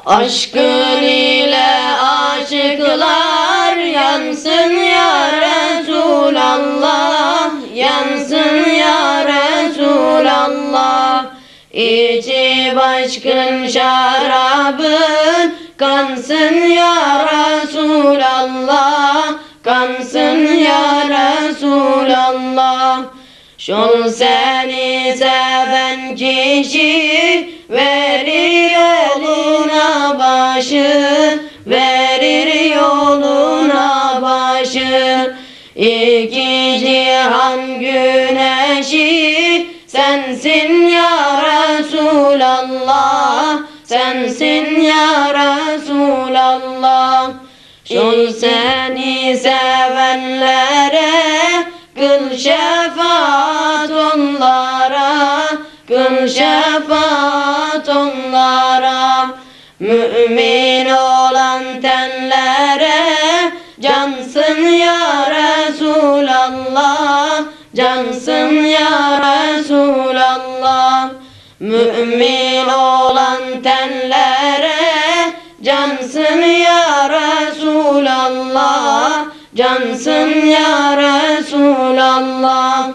Aşkın ile aşıklar yansın ya Resulallah, yansın ya Resulallah. İçi başkın şarabın kansın ya Resulallah, kansın ya Resulallah. Şol seni seven kişi verir yoluna başı, verir yoluna başı. İki cihan güneşi sensin ya Resulallah, sensin ya Resulallah. Şol seni sevenlere kıl şefaat onlara, kıl şefaat onlara. Mümin olan tenlere cansın ya Resulallah, cansın ya Resulallah. Mümin olan tenlere cansın ya Resulallah, cansın ya Resulallah.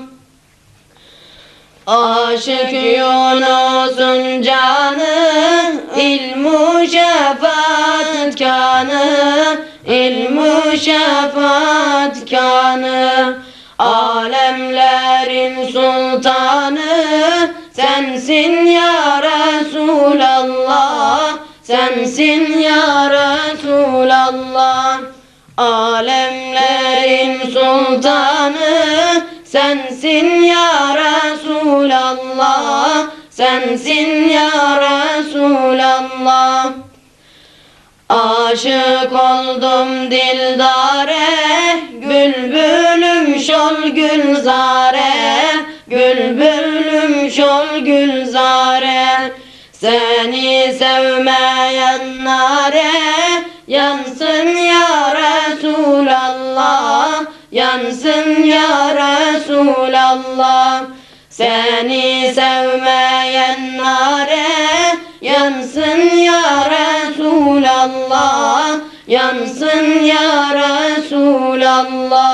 Aşık Yunus'un canı ilmu şefaat kanı, ilmu şefaat kanı. Alemlerin sultanı sensin ya Resulallah, sensin ya Resulallah. Alemlerin sultanı sensin ya Resulallah, sensin ya Resulallah. Aşık oldum dildare, bülbülüm şol gülzare, bülbülüm şol gülzare. Seni sevmeyen nare yansın ya Resulallah, yansın ya Resulallah. Seni sevmeyen nare yansın ya Resulallah, yansın ya Resulallah.